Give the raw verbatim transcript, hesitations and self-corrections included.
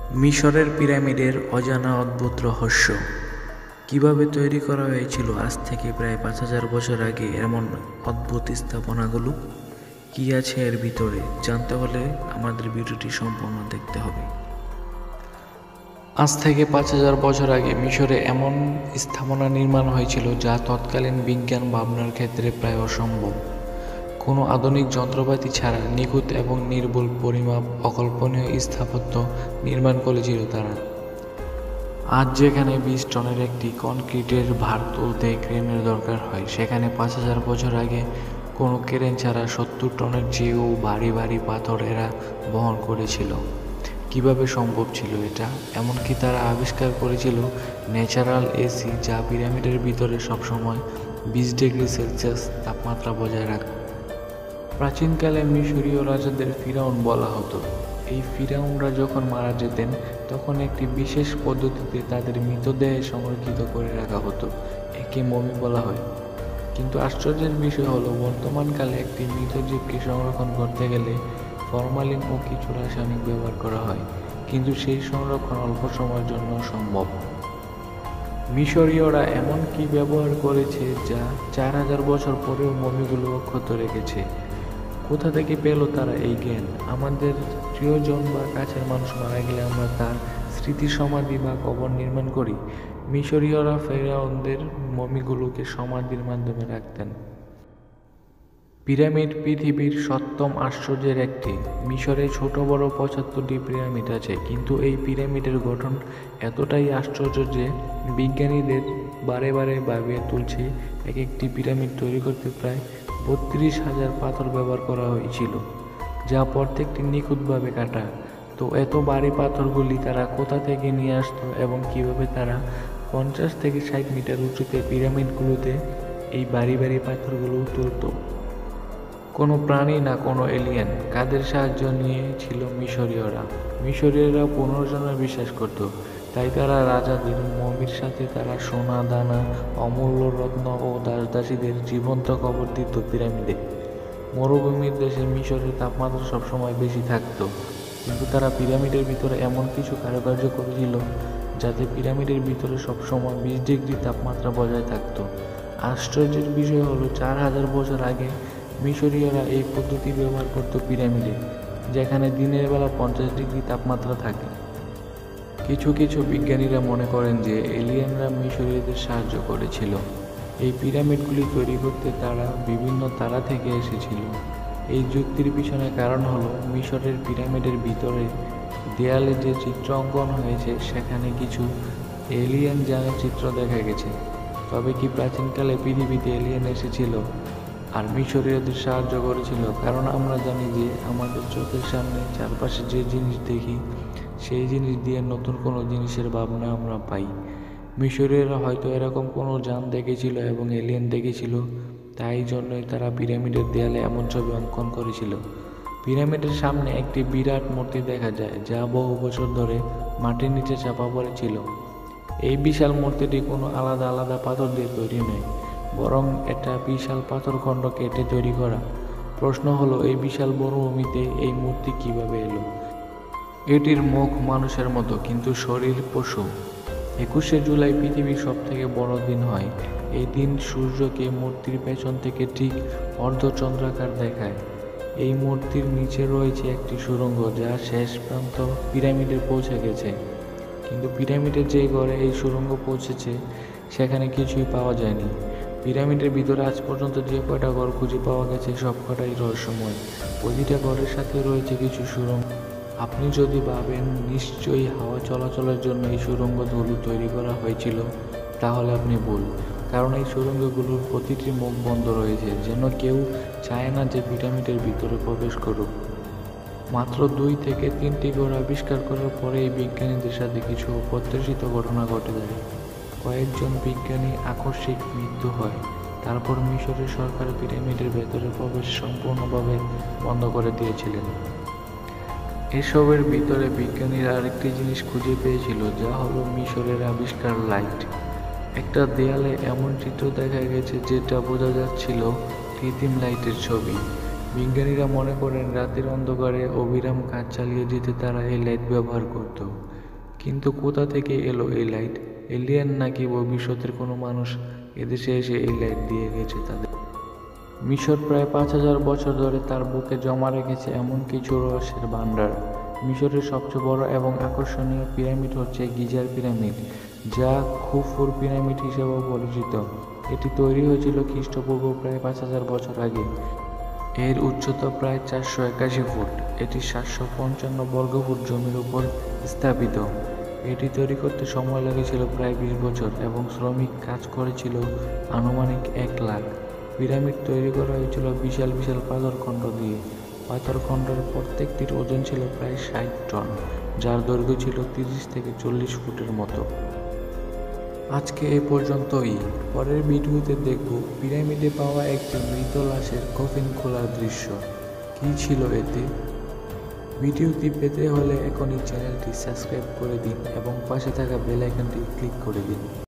মিশরের পিরামিডের অজানা অদ্ভুত রহস্য কিভাবে তৈরি করা হয়েছিল আজ থেকে প্রায় পাঁচ হাজার বছর আগে এমন অদ্ভুত স্থাপনাগুলো কি আছে এর ভিতরে জানতে হলে আমাদের ভিডিওটি সম্পূর্ণ দেখতে হবে। আজ থেকে পাঁচ হাজার বছর আগে মিশরে এমন স্থাপনা নির্মাণ হয়েছিল যা তৎকালীন বিজ্ঞান ভাবনার ক্ষেত্রে প্রায় অসম্ভব। কোনো আধুনিক যন্ত্রপাতি ছাড়া নিখুঁত এবং নির্ভুল পরিমাপ অকল্পনীয় স্থাপত্য নির্মাণ করেছিল তারা। আজ যেখানে বিশ টনের একটি কনক্রিটের ভার তুলতে ক্রেনের দরকার হয়, সেখানে পাঁচ হাজার বছর আগে কোনো ক্রেন ছাড়া সত্তর টনের চেয়েও ভারী ভারী পাথর এরা বহন করেছিল। কিভাবে সম্ভব ছিল এটা? এমনকি তারা আবিষ্কার করেছিল ন্যাচারাল এসি, যা পিরামিডের ভিতরে সবসময় বিশ ডিগ্রি সেলসিয়াস তাপমাত্রা বজায় রাখে। প্রাচীনকালে মিশরীয় রাজাদের ফিরাউন বলা হতো। এই ফিরাউনরা যখন মারা যেতেন তখন একটি বিশেষ পদ্ধতিতে তাদের মৃতদেহে সংরক্ষিত করে রাখা হতো, একে মমি বলা হয়। কিন্তু আশ্চর্যের বিষয় হলো, বর্তমানকালে একটি মৃত জীবকে সংরক্ষণ করতে গেলে ফরমালিন ও কিছু রাসায়নিক ব্যবহার করা হয়, কিন্তু সেই সংরক্ষণ অল্প সময়ের জন্য সম্ভব। মিশরীয়রা এমন কি ব্যবহার করেছে যা চার হাজার বছর পরেও মমিগুলো অক্ষত রেখেছে? কোথা থেকে পেল তারা এই জ্ঞান? আমাদের প্রিয়জন বা কাছের মানুষ মারা গেলে আমরা তার স্মৃতি সমাধি বা কবর নির্মাণ করি। মিশরীয়রা ফেরাউনদের মমিগুলোকে সমাধির মাধ্যমে রাখতেন। পিরামিড পৃথিবীর সপ্তম আশ্চর্যের একটি। মিশরে ছোট বড় পঁচাত্তরটি পিরামিড আছে, কিন্তু এই পিরামিডের গঠন এতটাই আশ্চর্য যে বিজ্ঞানীদের বারে বারে ভাবিয়ে তুলছে। এক একটি পিরামিড তৈরি করতে প্রায় বত্রিশ হাজার পাথর ব্যবহার করা হয়েছিল, যা প্রত্যেকটি নিখুঁতভাবে কাটা। তো এত ভারী পাথরগুলি তারা কোথা থেকে নিয়ে আসতো এবং কিভাবে তারা পঞ্চাশ থেকে ষাট মিটার উঁচুতে পিরামিডগুলোতে এই ভারী ভারী পাথরগুলো তুলত? কোনো প্রাণী না কোনো এলিয়েন? কাদের সাহায্য নিয়েছিল মিশরীয়রা? মিশরীয়রা পুনর্জন্মে বিশ্বাস করত, তাই তারা রাজাদের মমির সাথে তারা সোনা দানা, অমূল্য রত্ন ও দাস দাসীদের জীবন্ত কবর দিত পিরামিডে। মরুভূমির দেশে মিশরের তাপমাত্রা সবসময় বেশি থাকত, কিন্তু তারা পিরামিডের ভিতরে এমন কিছু কারুকার্য করেছিল যাতে পিরামিডের ভিতরে সবসময় বিশ ডিগ্রি তাপমাত্রা বজায় থাকত। আশ্চর্যের বিষয় হলো, চার হাজার বছর আগে মিশরীয়রা এই পদ্ধতি ব্যবহার করত পিরামিডে, যেখানে দিনের বেলা পঞ্চাশ ডিগ্রি তাপমাত্রা থাকে। কিছু কিছু বিজ্ঞানীরা মনে করেন যে এলিয়েনরা মিশরীয়দের সাহায্য করেছিল। এই পিরামিডগুলি তৈরি করতে তারা বিভিন্ন তারা থেকে এসেছিল। এই যুক্তির পিছনে কারণ হলো, মিশরের পিরামিডের ভিতরে দেয়ালে যে চিত্র অঙ্কন হয়েছে সেখানে কিছু এলিয়েন যানের চিত্র দেখা গেছে। তবে কি প্রাচীনকালে পৃথিবীতে এলিয়েন এসেছিল আর মিশরীয়দের সাহায্য করেছিল? কারণ আমরা জানি যে আমাদের চোখের সামনে চারপাশে যে জিনিস দেখি সেই জিনিস দিয়ে নতুন কোনো জিনিসের ভাবনা আমরা পাই। মিশরীয়রা হয়তো এরকম কোনো যান দেখেছিল এবং এলিয়েন দেখেছিল, তাই জন্যই তারা পিরামিডের দেয়ালে এমন ছবি অঙ্কন করেছিল। পিরামিডের সামনে একটি বিরাট মূর্তি দেখা যায়, যা বহু বছর ধরে মাটির নিচে চাপা পড়েছিল। এই বিশাল মূর্তিটি কোনো আলাদা আলাদা পাথর দিয়ে তৈরি নয়, বরং এটা বিশাল পাথরখণ্ড কেটে তৈরি করা। প্রশ্ন হলো, এই বিশাল মরুভূমিতে এই মূর্তি কিভাবে এলো? এটির মুখ মানুষের মতো, কিন্তু শরীর পশু। একুশে জুলাই পৃথিবীর সব থেকে বড় দিন হয়। এই দিন সূর্যকে মূর্তির পেছন থেকে ঠিক অর্ধচন্দ্রাকার দেখায়। এই মূর্তির নিচে রয়েছে একটি সুড়ঙ্গ, যা শেষ প্রান্ত পিরামিডে পৌঁছে গেছে। কিন্তু পিরামিডের যে ঘরে এই সুড়ঙ্গ পৌঁছেছে সেখানে কিছুই পাওয়া যায়নি। পিরামিডের ভিতরে আজ পর্যন্ত যে কয়টা ঘর খুঁজে পাওয়া গেছে সব কটাই রহস্যময়। প্রতিটা ঘরের সাথে রয়েছে কিছু সুড়ঙ্গ। আপনি যদি ভাবেন নিশ্চয়ই হাওয়া চলাচলের জন্য এই সুড়ঙ্গগুলো তৈরি করা হয়েছিল, তাহলে আপনি ভুল। কারণ এই সুড়ঙ্গগুলোর প্রতিটি মুখ বন্ধ রয়েছে, যেন কেউ চায় না যে পিরামিডের ভিতরে প্রবেশ করুক। মাত্র দুই থেকে তিনটি ঘর আবিষ্কার করার পরে এই বিজ্ঞানীদের সাথে কিছু অপ্রত্যাশিত ঘটনা ঘটে যায়। কয়েকজন বিজ্ঞানী আকস্মিক মৃত্যু হয়। তারপর মিশরের সরকার পিরামিডের ভেতরে প্রবেশ সম্পূর্ণভাবে বন্ধ করে দিয়েছিলেন। এসবের ভিতরে বিজ্ঞানীরা আরেকটি জিনিস খুঁজে পেয়েছিল, যা হলো মিশরের আবিষ্কার লাইট। একটা দেয়ালে এমন চিত্র দেখা গেছে যেটা বোঝা যাচ্ছিল কৃত্রিম লাইটের ছবি। বিজ্ঞানীরা মনে করেন রাতের অন্ধকারে অবিরাম কাজ চালিয়ে যেতে তারা এই লাইট ব্যবহার করত। কিন্তু কোথা থেকে এলো এই লাইট? এলিয়েন নাকি ভবিষ্যতের কোনো মানুষ এদেশে এসে এই লাইট দিয়ে গেছে তাদের? মিশর প্রায় পাঁচ হাজার বছর ধরে তার বুকে জমা রেখেছে এমন কিছু রহস্যের ভাণ্ডার। মিশরের সবচেয়ে বড় এবং আকর্ষণীয় পিরামিড হচ্ছে গিজার পিরামিড, যা খুফুর পিরামিড হিসেবেও পরিচিত। এটি তৈরি হয়েছিল খ্রিস্টপূর্ব প্রায় পাঁচ হাজার বছর আগে। এর উচ্চতা প্রায় চারশো একাশি ফুট। এটি সাতশো পঞ্চান্ন বর্গফুট জমির উপর স্থাপিত। এটি তৈরি করতে সময় লেগেছিল প্রায় বিশ বছর এবং শ্রমিক কাজ করেছিল আনুমানিক এক লাখ। পিরামিড তৈরি করা হয়েছিল বিশাল বিশাল পাথরখণ্ড দিয়ে। পাথরখণ্ডের প্রত্যেকটির ওজন ছিল প্রায় ষাট টন, যার দৈর্ঘ্য ছিল তিরিশ থেকে চল্লিশ ফুটের মতো। আজকে এ পর্যন্তই। পরের ভিডিওতে দেখব পিরামিডে পাওয়া একটি মৃত লাশের কফিন খোলার দৃশ্য। কী ছিল এতে? ভিডিওটি পেতে হলে এখনই চ্যানেলটি সাবস্ক্রাইব করে দিন এবং পাশে থাকা বেল আইকনটি ক্লিক করে দিন।